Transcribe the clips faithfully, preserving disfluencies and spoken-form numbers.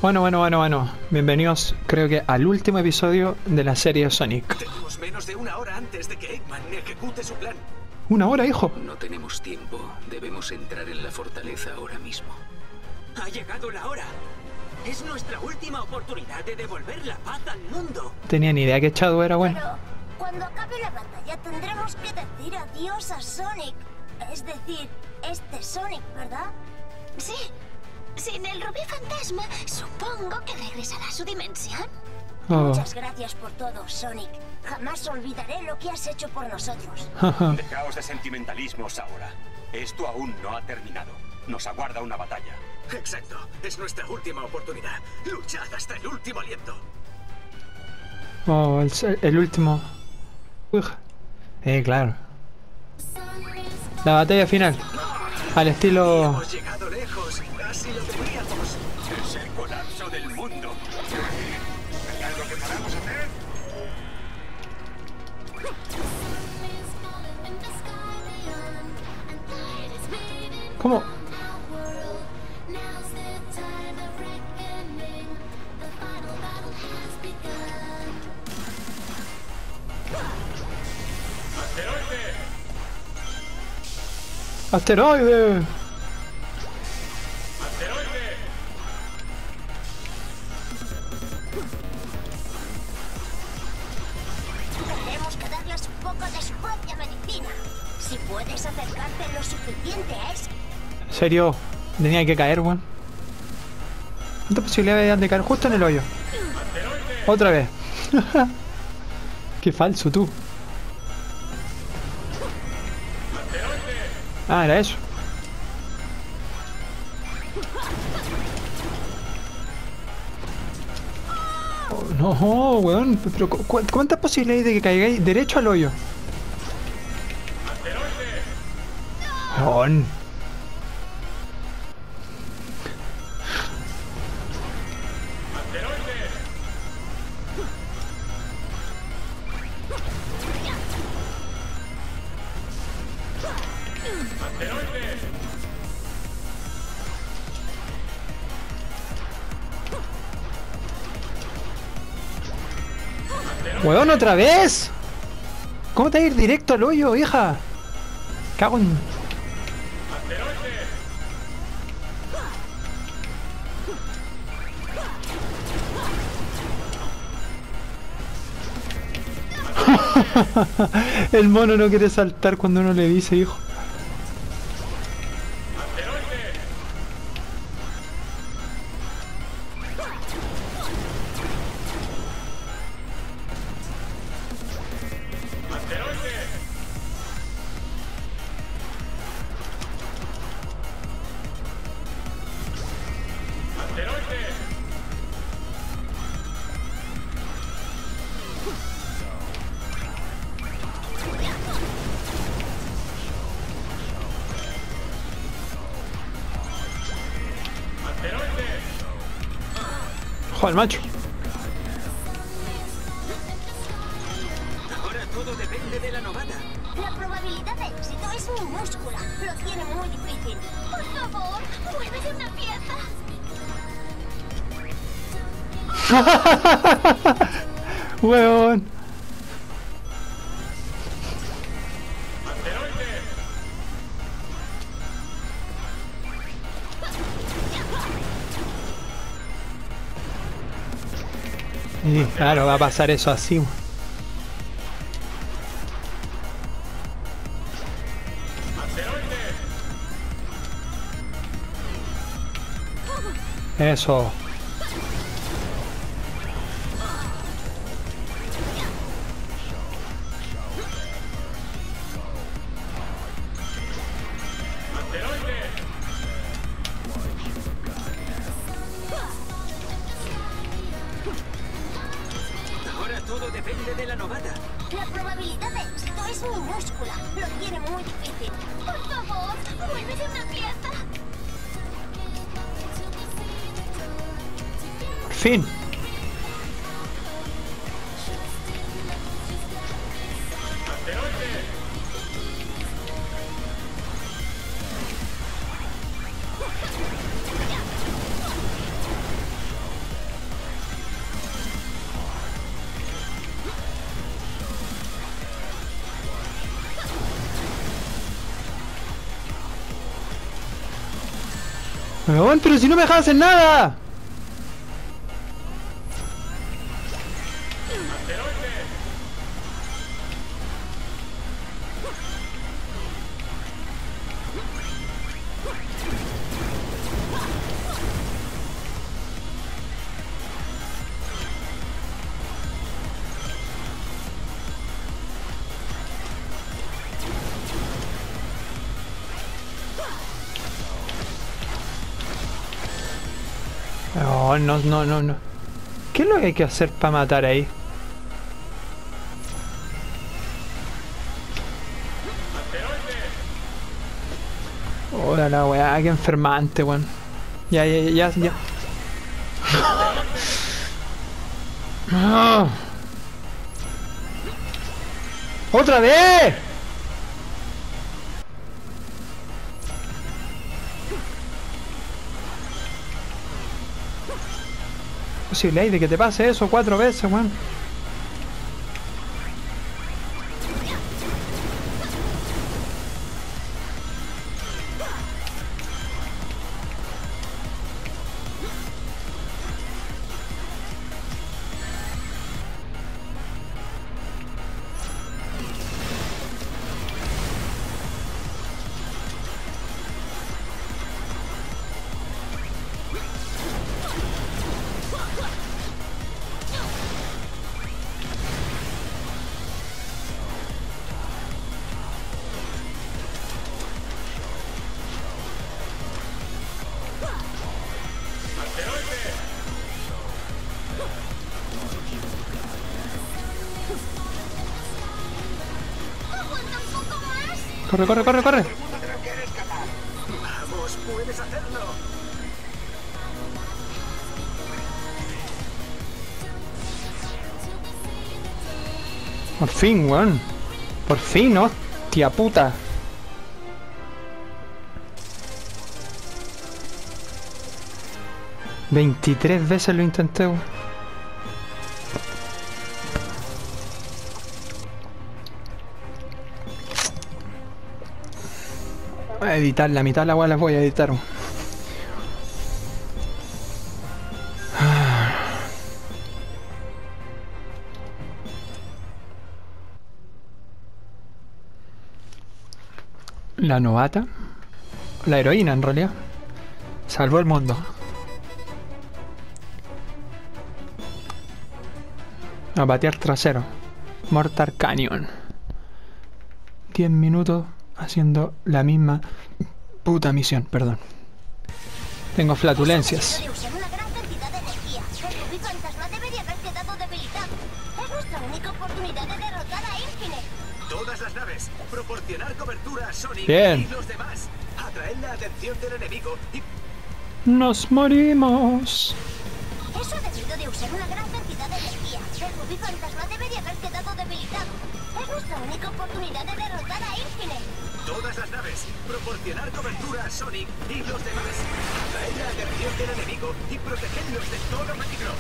Bueno, bueno, bueno, bueno. Bienvenidos, creo que al último episodio de la serie Sonic. Tenemos menos de una hora antes de que Eggman ejecute su plan. ¿Una hora, hijo? No tenemos tiempo. Debemos entrar en la fortaleza ahora mismo. Ha llegado la hora. Es nuestra última oportunidad de devolver la paz al mundo. Tenía ni idea que Shadow era bueno. Pero cuando acabe la batalla tendremos que decir adiós a Sonic. Es decir, este Sonic, ¿verdad? Sí. Sin el rubí fantasma, supongo que regresará a su dimensión. Oh. Muchas gracias por todo, Sonic. Jamás olvidaré lo que has hecho por nosotros. Dejaos de sentimentalismos ahora. Esto aún no ha terminado. Nos aguarda una batalla. Exacto. Es nuestra última oportunidad. Luchad hasta el último aliento. Oh, el, el último. Uy. Eh, claro. La batalla final. Al estilo... Hemos llegado lejos. Casi lo teníamos. Es el colapso del mundo. ¿Hay algo que podamos hacer? ¿Cómo? ¡Asteroide! Tendremos que darles un poco de su propia medicina. Si puedes acercarte lo suficiente a ese... ¿En serio? Tenía que caer, weón. ¿Cuántas posibilidades de caer justo en el hoyo? Otra vez. Qué falso, tú. Ah, era eso. Oh, no, weón. Pero ¿cu ¿cuántas posibilidades de que caigáis derecho al hoyo? Weón. ¡Weón, otra vez! ¿Cómo te vas a ir directo al hoyo, hija? Cago en... El mono no quiere saltar cuando uno le dice, hijo. Joder, macho. Ahora todo depende de la novata. La probabilidad de éxito es minúscula. Lo tiene muy difícil. Por favor, muévete una pieza. Weón. Y claro, va a pasar eso así. Eso. Ahora todo depende de la novata. La probabilidad de éxito es minúscula. Lo tiene muy difícil. Por favor, muévete una pieza. Fin. Weón, pero si no me dejas hacer nada. No, no, no, no, no. ¿Qué es lo que hay que hacer para matar ahí? Hola la weá, qué enfermante, weón. Ya, ya, ya, ya. Ah. ¡Otra vez! Posible hay de que te pase eso cuatro veces, weón. Corre, corre, corre, corre. Vamos, puedes hacerlo. Por fin, weón. Por fin, hostia puta. veintitrés veces lo intenté, weón. Voy a editar la mitad de la weá, las voy a editar. La novata, la heroína en realidad, salvó el mundo. A patear trasero. Mortal Canyon. diez minutos haciendo la misma puta misión, perdón. Tengo flatulencias. De usar una gran cantidad de energía. El rubí fantasma debería haber quedado debilitado. Es nuestra única oportunidad de derrotar a Infinite. Todas las naves, proporcionar cobertura a Sonic Bien. y los demás. Atraer la atención del enemigo y Nos morimos. Eso debido de usar una gran cantidad de energía. El rubí fantasma debería haber quedado debilitado. Es nuestra única oportunidad de derrotar a Infinite. todas las naves, proporcionar cobertura a Sonic y los demás. Atraer la atención del enemigo y protegerlos de todo peligro.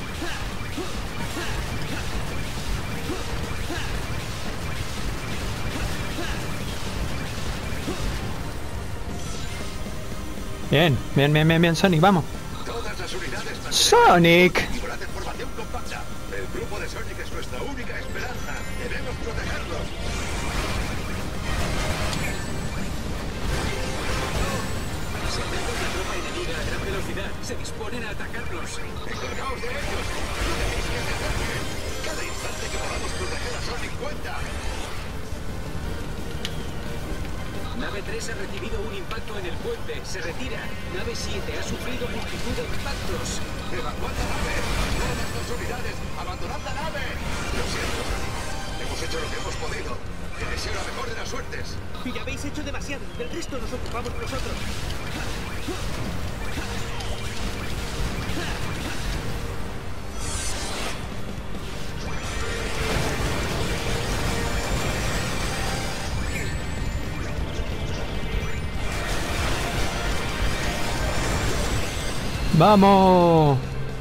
Bien, bien, bien, bien, bien, Sonic, vamos. Todas las unidades Sonic. figuras de formación compacta. El grupo de Sonic es nuestra única esperanza. Debemos protegerlo. Se acerca una tropa enemiga a gran velocidad. Se disponen a atacarlos. Encargaos de ellos. No dejéis que se acerquen. Cada instante que podamos proteger a Sonic cuenta. Nave tres ha recibido un impacto en el puente. Se retira. Nave siete ha sufrido multitud de impactos. Evacuad la nave. Todas las unidades. Abandonad la nave. Lo siento, Sonic. Hemos hecho lo que hemos podido. Te deseo la mejor de las suertes. Y ya habéis hecho demasiado. Del resto nos ocupamos nosotros. Vamos.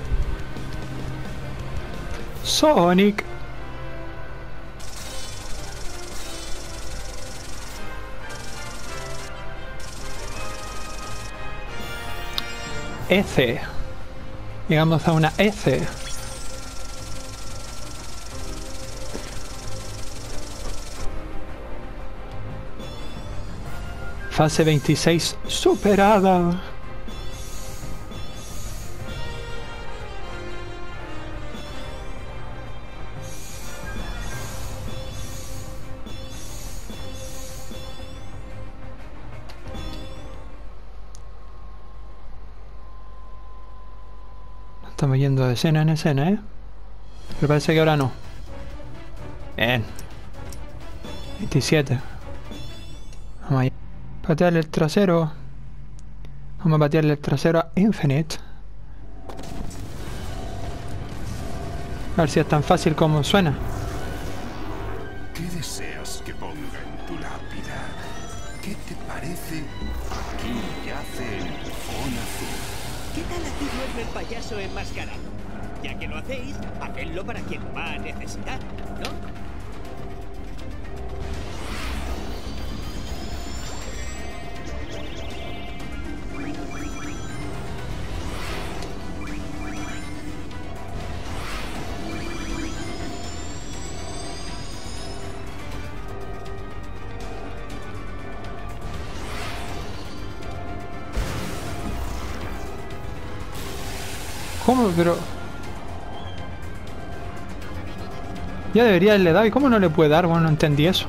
Sonic. S. Llegamos a una S. Fase veintiséis superada. Estamos yendo de escena en escena, ¿eh? Pero parece que ahora no. Bien. veintisiete. Vamos allá. Patearle el trasero. Vamos a patearle el trasero a Infinite. A ver si es tan fácil como suena. ¿Qué deseas que ponga en tu lápida? ¿Qué te parece? Aquí yace el bufón azul. ¿Qué tal hacerlo el payaso enmascarado? Ya que lo hacéis, hacedlo para quien lo va a necesitar, ¿no? ¿Cómo? Pero... ya debería haberle dado. ¿Y cómo no le puede dar? Bueno, no entendí eso.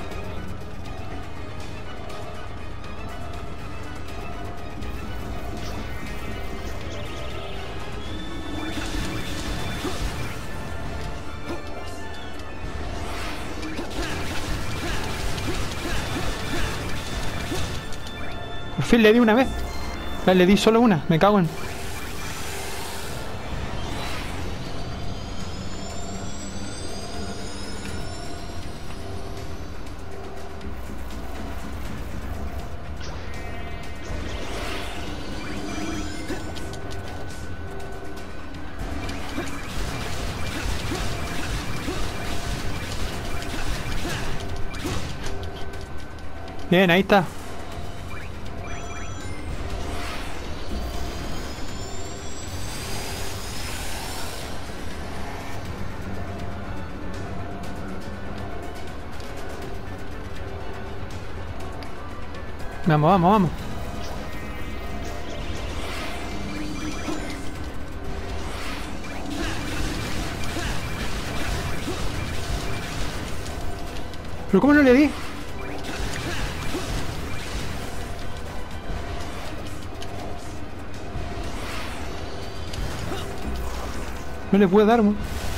Por fin le di una vez. Ya le di solo una. Me cago en... Bien, ahí está. Vamos, vamos, vamos. ¿Pero cómo no le di? No le puedo dar, ¿no?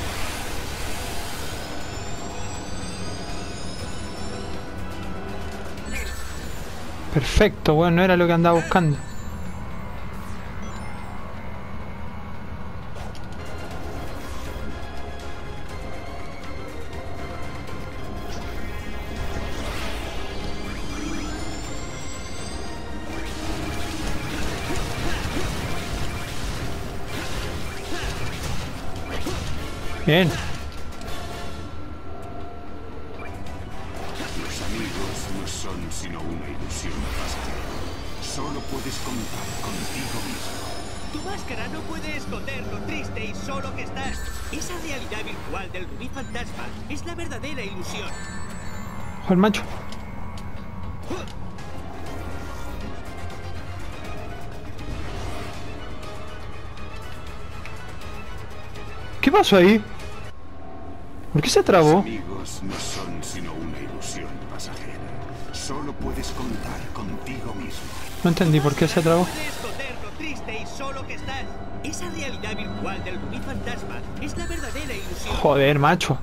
Perfecto, bueno, no era lo que andaba buscando. Bien. Los amigos no son sino una ilusión pasajera. Solo puedes contar contigo mismo. Tu máscara no puede esconder lo triste y solo que estás. Esa realidad virtual del rubí fantasma es la verdadera ilusión. Ojo el macho. ¿Qué pasó ahí? ¿Por qué se trabó? Los amigos no son sino una ilusión pasajera. Solo puedes contar contigo mismo. No entendí por qué se trabó. No puede esconder lo triste y solo que estás. Esa realidad virtual del rubí fantasma es la verdadera ilusión. Joder, macho.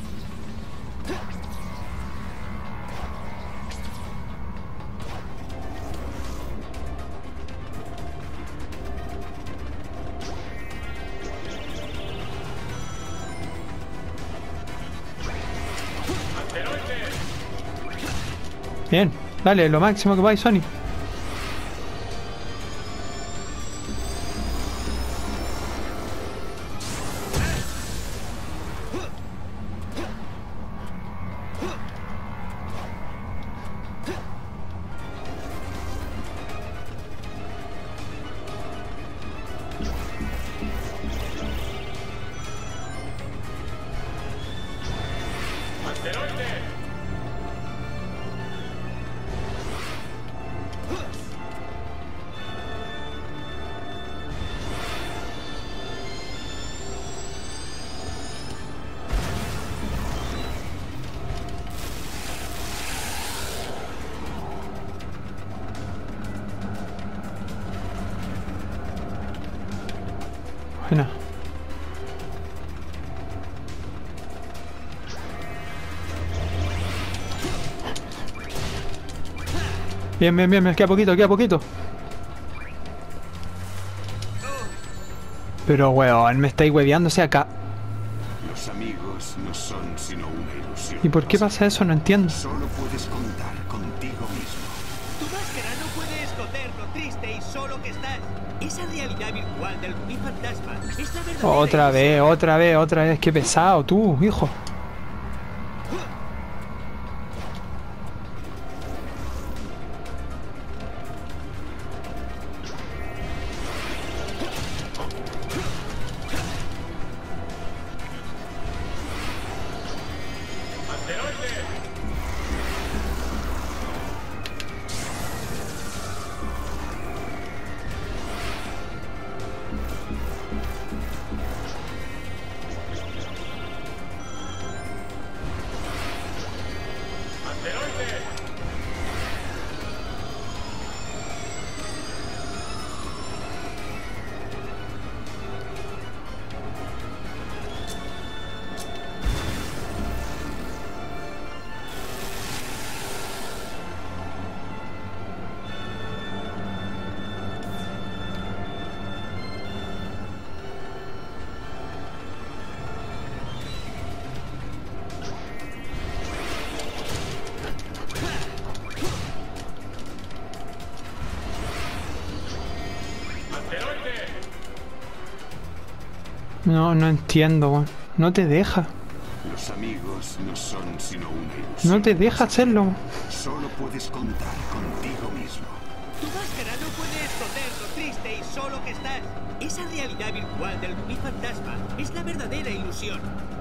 Bien, dale, lo máximo que vais, Sony. Bien, bien, bien, me queda poquito, queda poquito. Pero, weón, me estáis hueveándose acá. Los amigos no son sino una ilusión. ¿Y por qué pasa eso? No entiendo. Solo puedes contar contigo mismo. Tu máscara no puede esconder lo triste y solo que estás. Esa realidad virtual del rubí fantasma es la verdadera. Otra vez, otra vez, otra vez. Qué pesado tú, hijo. No, no entiendo, weón. No te deja. Los amigos no son sino una ilusión. No te deja hacerlo. Solo puedes contar contigo mismo. Tu máscara no puede esconder lo triste y solo que estás. Esa realidad virtual del rubí fantasma es la verdadera ilusión.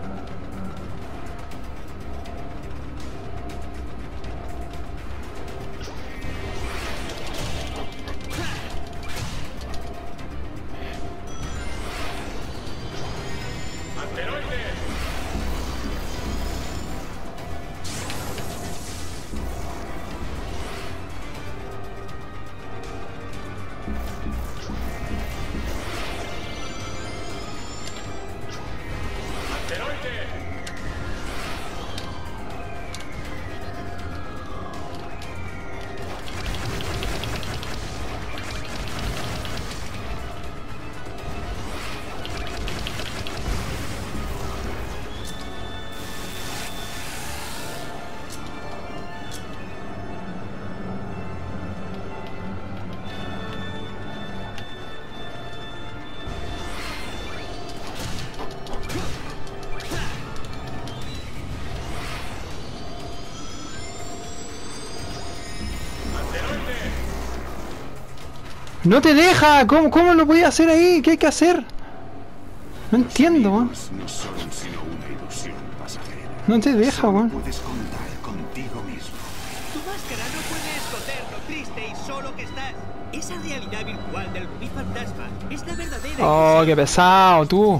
¡No te deja! ¿Cómo, cómo lo podía hacer ahí? ¿Qué hay que hacer? No entiendo, weón. Los amigos no son sino una ilusión pasajera. No te deja, Solo weón. puedes contar contigo mismo. Tu máscara no puede esconder lo triste y solo que estás. Esa realidad virtual del rubí fantasma es la verdadera. Oh, qué pesado, tú.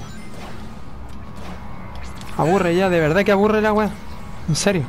Aburre ya, de verdad que aburre la weá. En serio.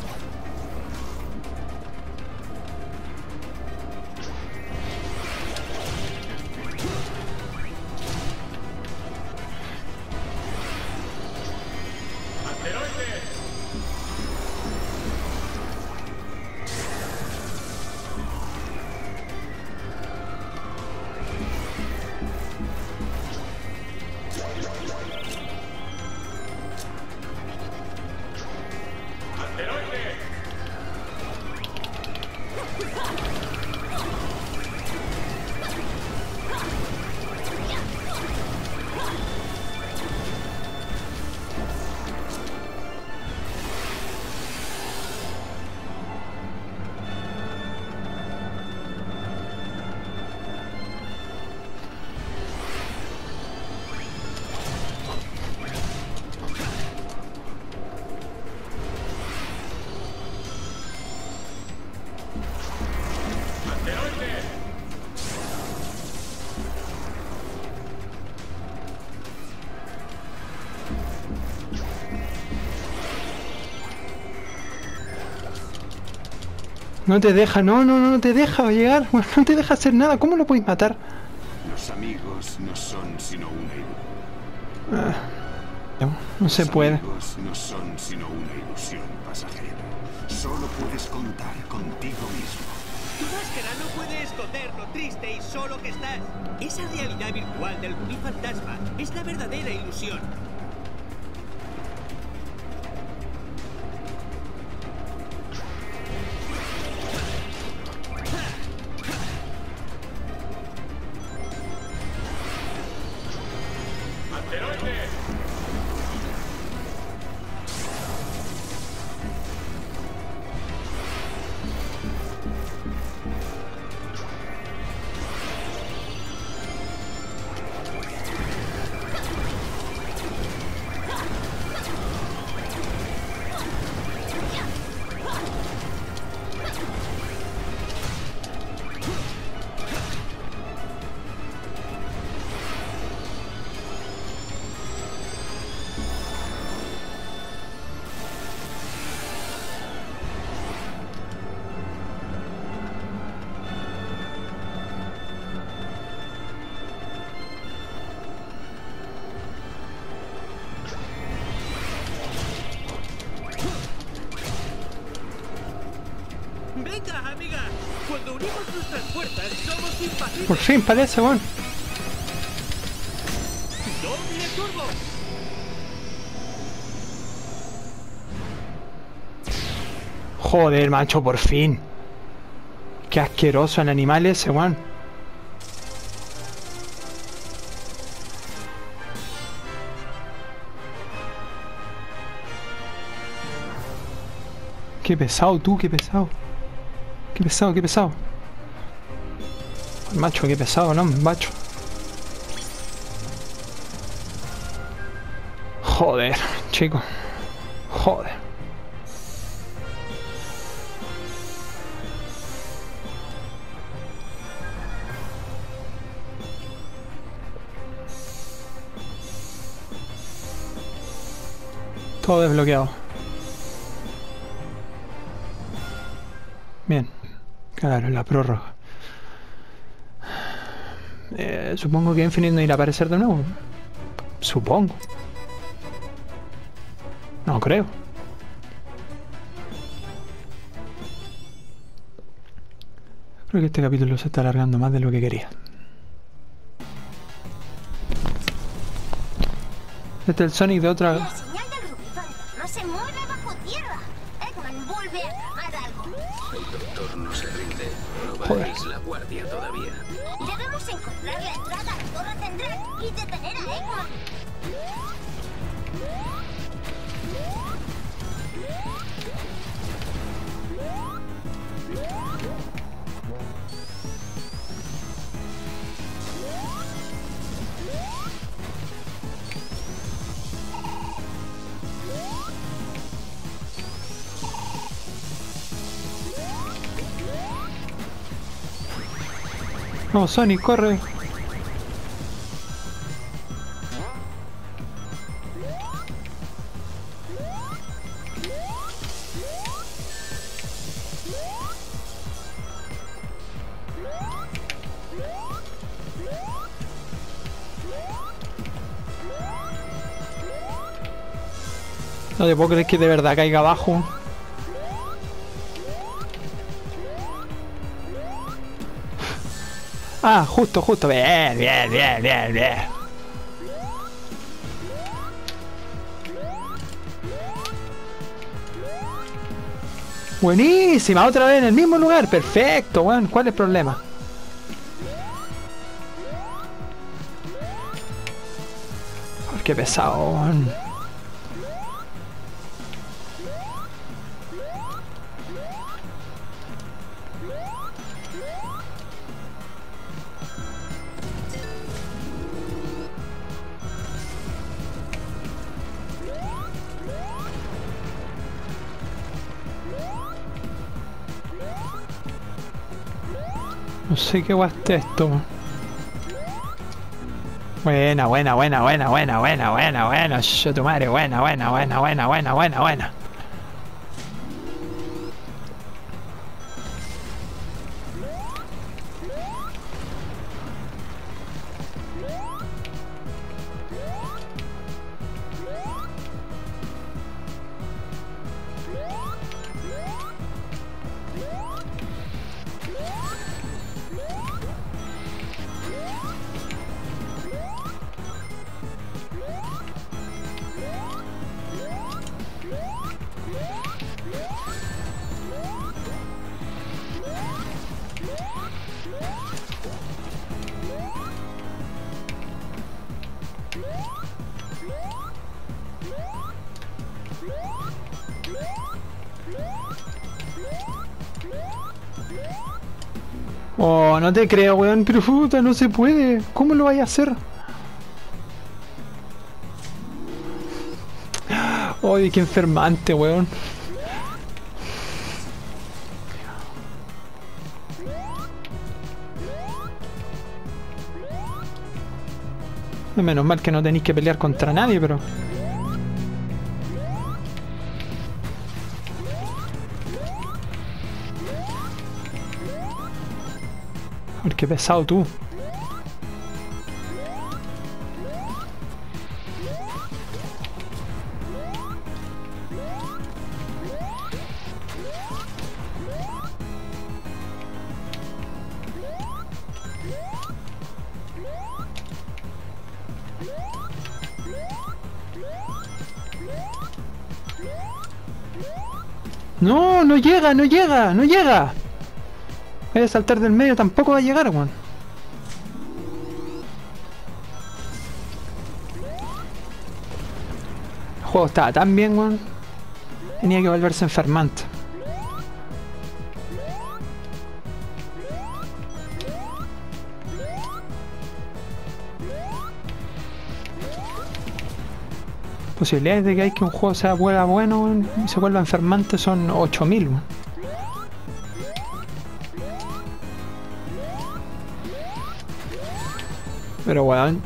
No te deja, no, no, no, no te deja llegar, weón, no te deja hacer nada. ¿Cómo lo podéis matar? Los amigos no son sino una ilusión. Ah, no, no se puede. Los amigos no son sino una ilusión pasajera. Solo puedes contar contigo mismo. Tu máscara no puede esconder lo triste y solo que estás. Esa realidad virtual del rubí fantasma es la verdadera ilusión. Venga, amiga. Cuando unimos nuestras fuerzas, somos impasibles. Por fin parece, weón. ¡Doble turbo! Joder, macho, por fin. Qué asqueroso el animal ese, weón. Qué pesado tú, qué pesado. Qué pesado, qué pesado. Macho, qué pesado, ¿no? Macho. Joder, chico. Joder. Todo desbloqueado. Bien. Claro, la prórroga. Eh, supongo que Infinite no irá a aparecer de nuevo. Supongo. No creo. Creo que este capítulo se está alargando más de lo que quería. Este es el Sonic de otra... La señal del rubí fantasma se mueve bajo tierra. Eggman vuelve a tramar algo. El doctor no se rinde. No Joder. bajáis la guardia todavía. Debemos encontrar la entrada a la Torre Tendré y detener a Eggman. No, Sonic, corre. No te puedo creer que de verdad caiga abajo. Ah, justo, justo. Bien, bien, bien, bien, bien. Buenísima, otra vez en el mismo lugar. Perfecto, weón. ¿Cuál es el problema? Ay, qué pesado, weón. No sé qué guaste esto. Buena, buena, buena, buena, buena, buena, buena, buena. Yo tu madre, buena, buena, buena, buena, buena, buena, buena. Oh, no te creo, weón, pero puta, no se puede. ¿Cómo lo vaya a hacer? Oye, qué enfermante, weón. Menos mal que no tenéis que pelear contra nadie, pero... A ver, qué pesado tú. No, no llega, no llega, no llega. Voy a saltar del medio, tampoco va a llegar, weón. El juego estaba tan bien, weón. Tenía que volverse enfermante. Posibilidades de que hay que un juego sea vuelva bueno, weón, y se vuelva enfermante son ocho mil, weón. Pero weón.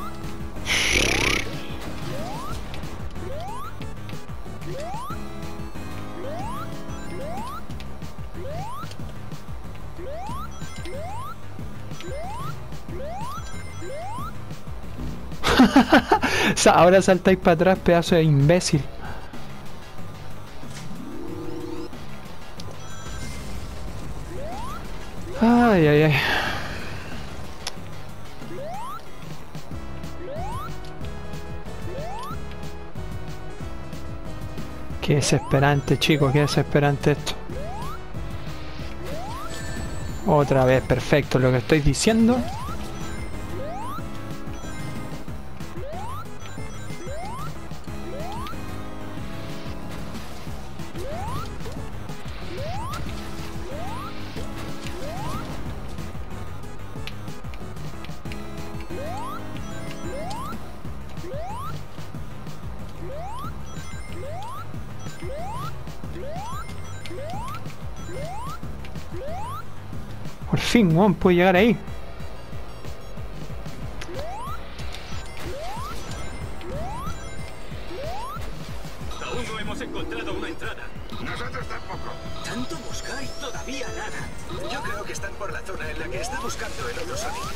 Ahora saltáis para atrás, pedazo de imbécil. Ay, ay, ay. Qué desesperante, chicos, qué desesperante esto. Otra vez, perfecto, lo que estoy diciendo. Por fin, weón, puedo llegar ahí. Aún no hemos encontrado una entrada. Nosotros tampoco. Tanto buscar y todavía nada. Yo creo que están por la zona en la que está buscando el otro Sonic.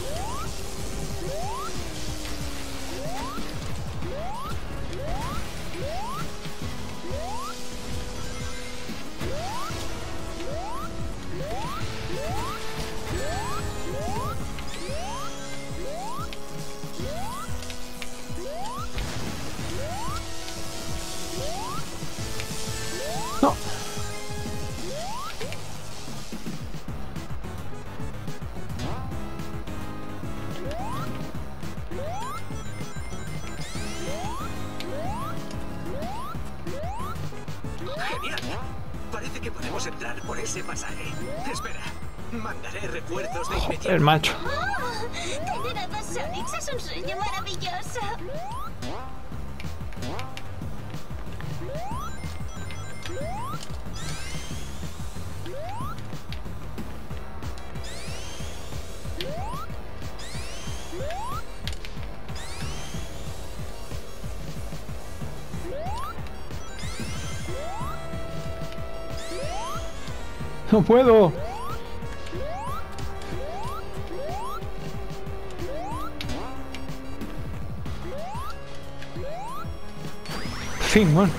No. Genial. Parece que podemos entrar por ese pasaje. Espera, mandaré refuerzos de inmediato. El macho. Oh, tener a dos Sonics es un sueño maravilloso. No puedo. Fin, weón.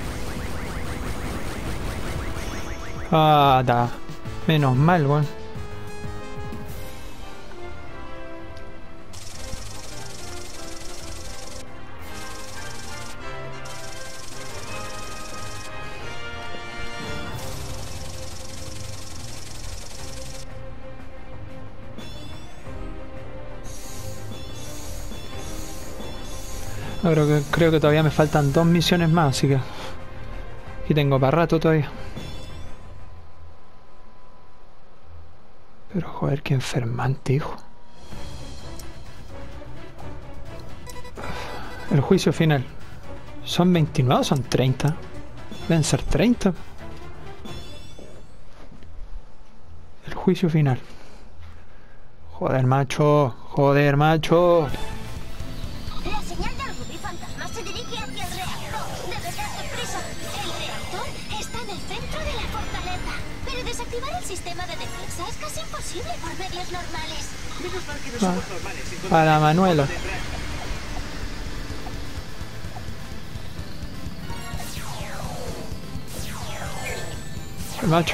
Ah, da. Menos mal, weón. No, creo que, creo que todavía me faltan dos misiones más, así que... Aquí tengo para rato todavía. Pero joder, qué enfermante, hijo. El juicio final. ¿Son veintinueve o son treinta? Deben ser treinta. El juicio final. Joder, macho. Joder, macho. La señal del rubí fantasma se dirige hacia el reactor. Debes darte prisa. El reactor está en el centro de la fortaleza. Pero desactivar el sistema de defensa es casi imposible por medios normales. Menos mal que no somos normales. Para Manuela. El macho.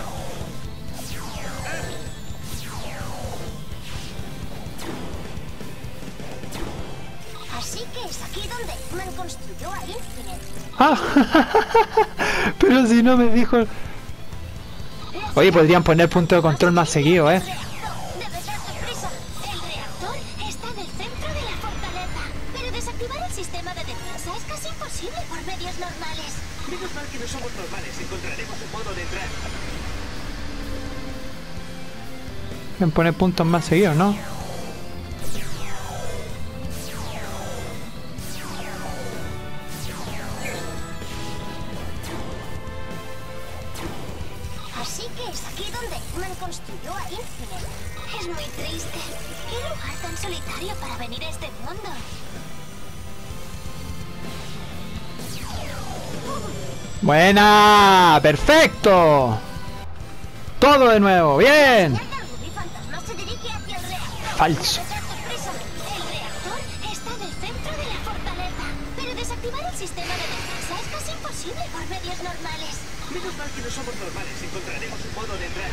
Así que es aquí donde Eggman construyó a Infinite. Ah, pero si no me dijo... Oye, podrían poner punto de control más seguido, ¿eh? Debes darte prisa. El reactor está en el centro de la fortaleza. Pero desactivar el sistema de defensa es casi imposible por medios normales. Menos mal que no somos normales. Encontraremos un modo de entrar. Pueden poner puntos más seguidos, ¿no? Así que es aquí donde Eggman construyó a Infinite. Es muy triste. ¿Qué lugar tan solitario para venir a este mundo? ¡Buena! ¡Perfecto! Todo de nuevo, bien. La señal del rubí fantasma se dirige hacia el reactor. Falso. Debes darte prisa. El reactor está en el centro de la fortaleza. Pero desactivar el sistema de defensa es casi imposible por medios normales. Menos mal que no somos normales. Encontraremos un modo de entrar.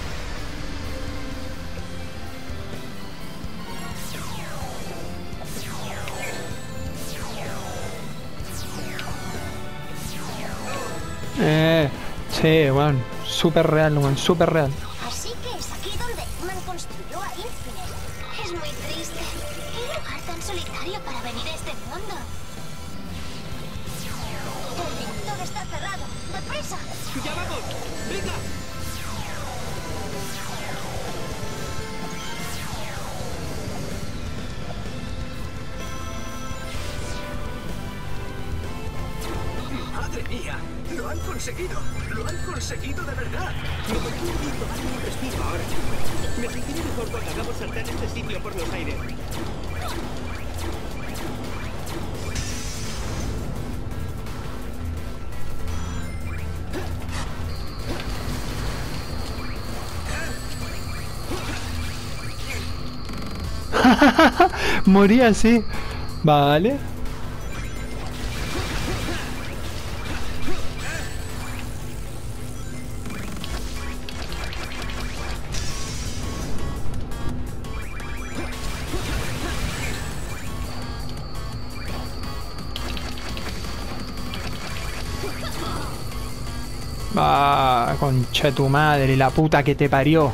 Eh, sí, bueno, súper real, bueno, súper real. Así que es aquí donde Eggman construyó a Infinite. Es muy triste. ¿Qué lugar tan solitario para venir a este mundo? El reactor está cerrado. ¡Deprisa! ¡Ya vamos! ¡Venga! ¡Madre mía! ¡Lo han conseguido! ¡Lo han conseguido de verdad! Me estoy viendo darme un respiro ahora. Me sentiré mejor cuando hagamos saltar este sitio por los aires. Morí así. Vale. Ah, concha de tu madre, la puta que te parió.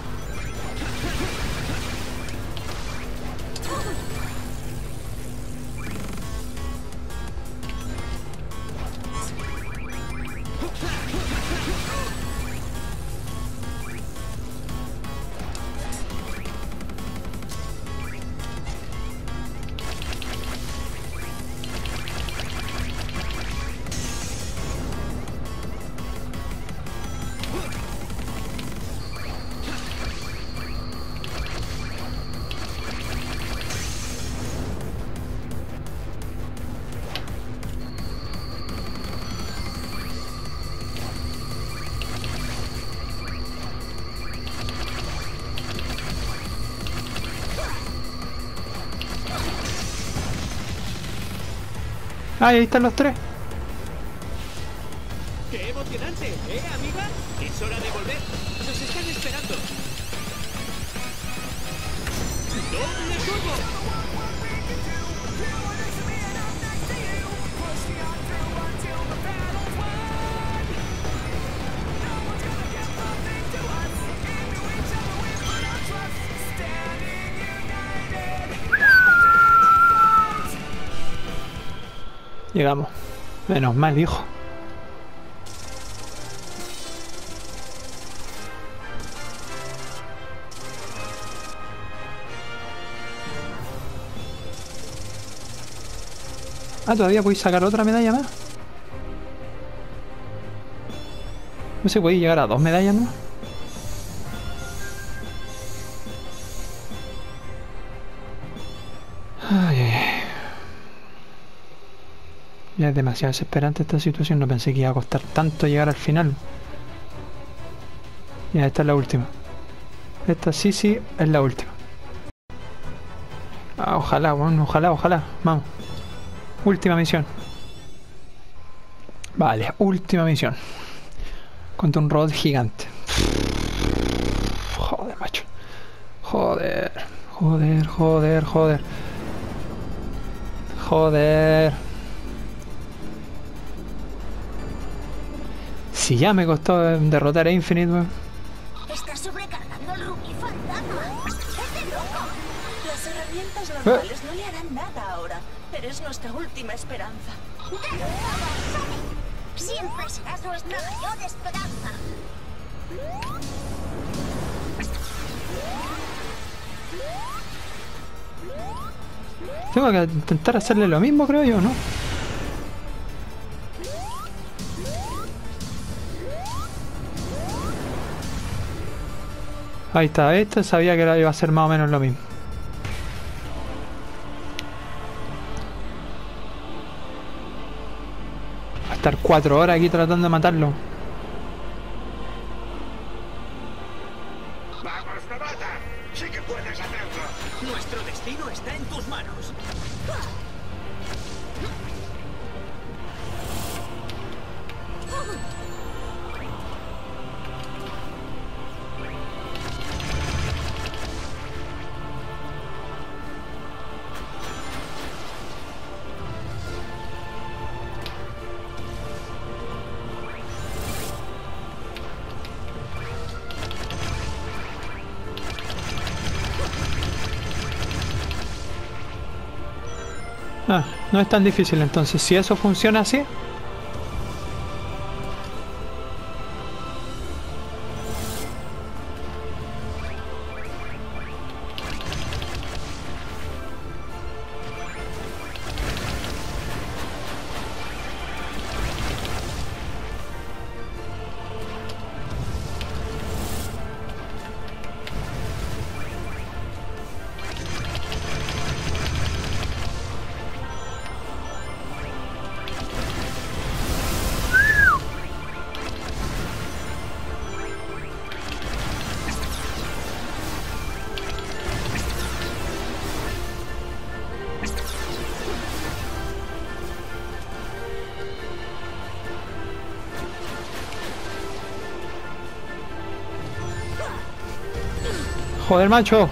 Ah, ahí están los tres. ¡Qué emocionante! ¿Eh, amiga? Es hora de volver. Nos están esperando. ¡Doble turbo! Llegamos. Menos mal, hijo. Ah, todavía podéis sacar otra medalla más. No se puede llegar a dos medallas, ¿no? Ay, ay, ay. Ya es demasiado desesperante esta situación. No pensé que iba a costar tanto llegar al final. Ya, esta es la última. Esta sí, sí, es la última. Ah, ojalá, bueno, ojalá, ojalá. Vamos. Última misión. Vale, última misión. Contra un robot gigante. Joder, macho. Joder. Joder, joder, joder. Joder. Si ya me costó derrotar a Infinite, weón. Está sobrecargando el rubí fantasma. ¡Es de loco! Las herramientas normales no le harán nada ahora. Eres nuestra última esperanza. ¡Derrotado, Sonic! Siempre serás nuestra mayor esperanza. Tengo que intentar hacerle lo mismo, creo yo, ¿no? Ahí está, este sabía que era, iba a ser más o menos lo mismo. Va a estar cuatro horas aquí tratando de matarlo. ¡Vamos, novata! ¡Sí que puedes hacerlo! Nuestro destino está en tus manos. Ah, no es tan difícil entonces. Si eso funciona así. Joder, macho.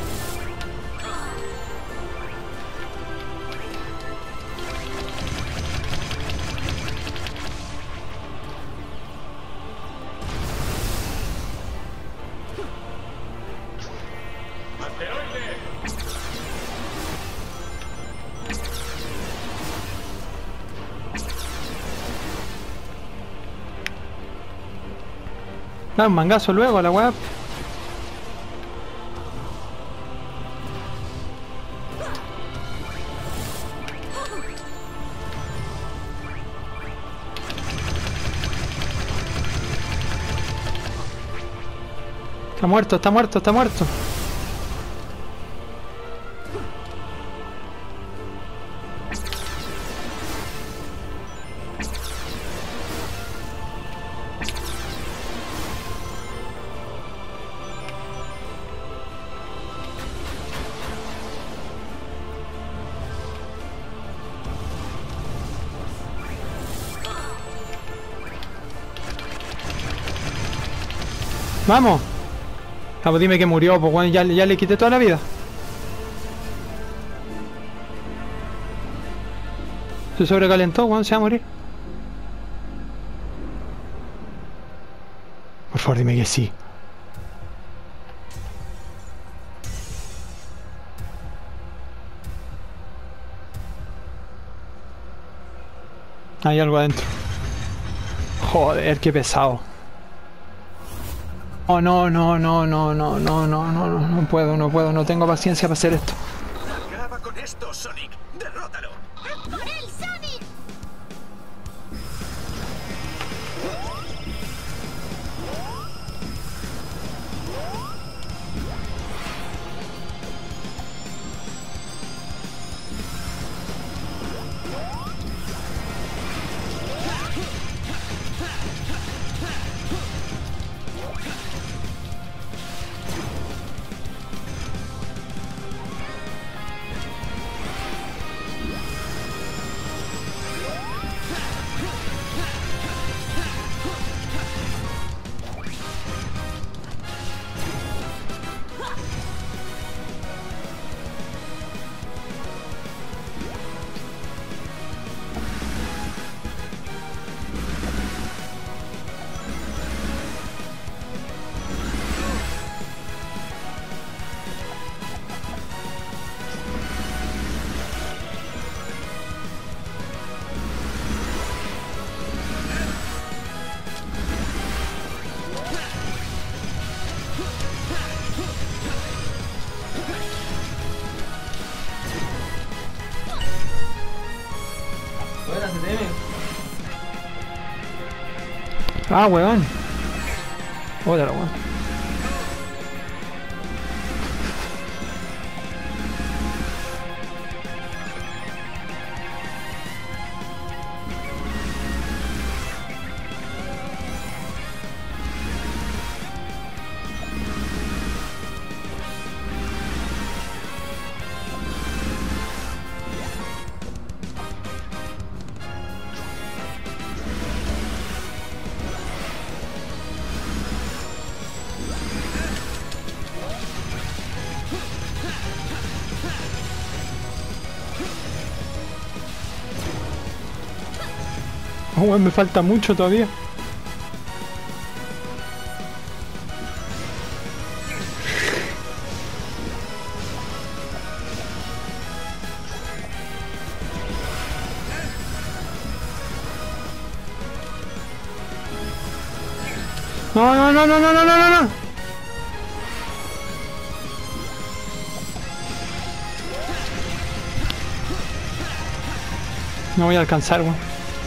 Da un mangazo luego a la web. Está muerto, está muerto, está muerto. Vamos. Ah, pues dime que murió, pues bueno, ya, ya le quité toda la vida. Se sobrecalentó, weón, se va a morir. Por favor, dime que sí. Hay algo adentro. Joder, qué pesado. Oh, no, no, no, no, no, no, no, no, no, no puedo, no puedo, no tengo paciencia para hacer esto. Acaba con esto, Sonic. Derrótalo. ¡A por él, Sonic! Ah, weón. Otra, weón. Oh, weón, me falta mucho todavía. No, no, no, no, no, no, no, no. No voy a alcanzar, weón.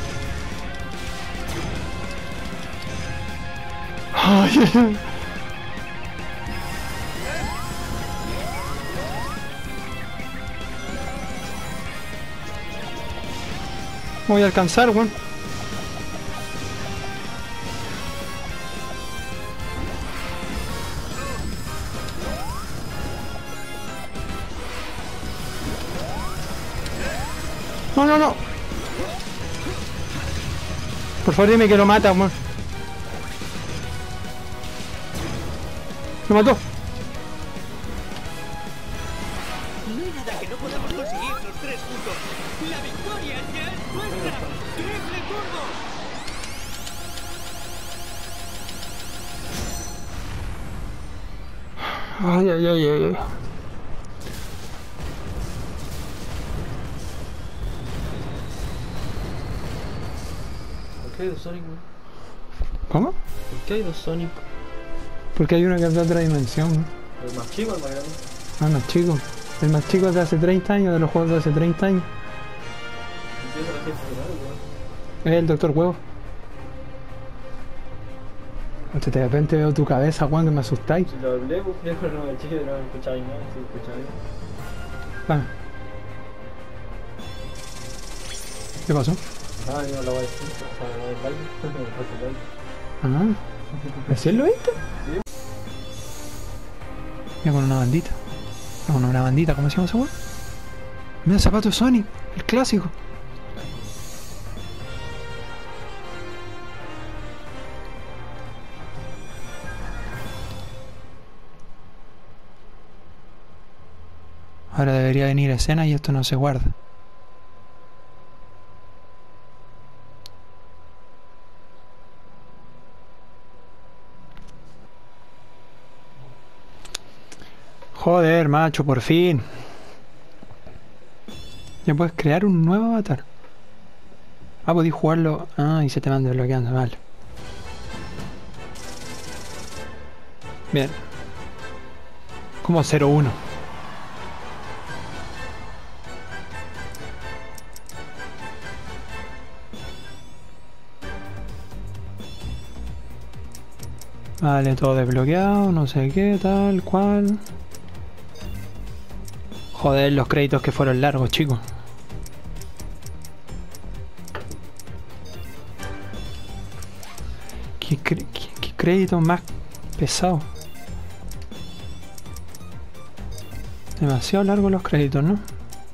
Ay, no voy a alcanzar, weón. No, no, no. Por favor, dime que lo mata, weón. Lo mató. No hay nada que no podamos conseguir los tres juntos. ¡La victoria ya es nuestra! ¡Triple turbo! Ay, ay, ay, ay, ay. ¿Por qué hay dos Sonic, weón? ¿Cómo? ¿Por qué hay dos Sonic? Porque hay uno que es de otra dimensión, ¿no? ¿El más chico o el más grande? Ah, más chico. El más chico es de hace treinta años, de los juegos de hace treinta años. Empieza la gente final, weón. Es el Doctor Huevo. Hostia, de repente veo tu cabeza, Juan, que me asustáis. Si lo hablé, pues viejo, no me eché, no me escucháis nada, si escucháis. Ah. ¿Qué pasó? Ah, yo la voy a decir, para no el baile, me falta el baile. Ah. ¿Recién lo viste? Sí. Mira, con una bandita. No, con una bandita, ¿cómo se llama esa weá? Mira, el zapato de Sonic, el clásico. Ahora debería venir escena y esto no se guarda. Joder, macho, por fin. Ya puedes crear un nuevo avatar. Ah, podéis jugarlo. Ah, y se te van desbloqueando, vale. Bien. Como cero uno. Vale, todo desbloqueado, no sé qué, tal, cual. Joder, los créditos que fueron largos, chicos. ¿Qué, cre qué, qué crédito más pesado? Demasiado largos los créditos, ¿no?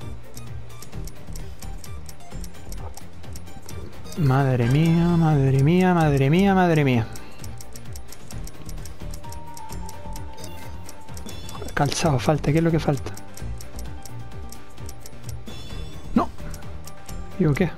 Madre mía, madre mía, madre mía, madre mía. Calzado, falta, ¿qué es lo que falta? No. ¿Digo qué?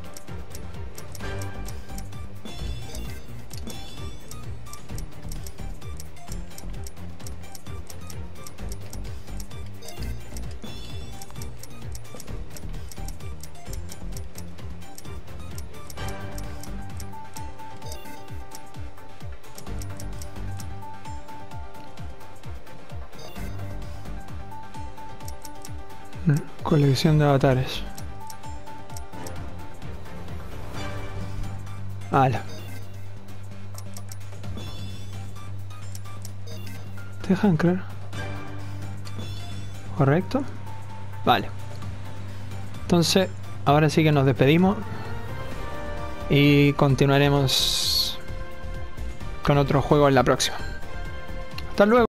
Colección de avatares. Ala. ¿Te dejan creer? ¿Correcto? Vale. Entonces, ahora sí que nos despedimos. Y continuaremos con otro juego en la próxima. Hasta luego.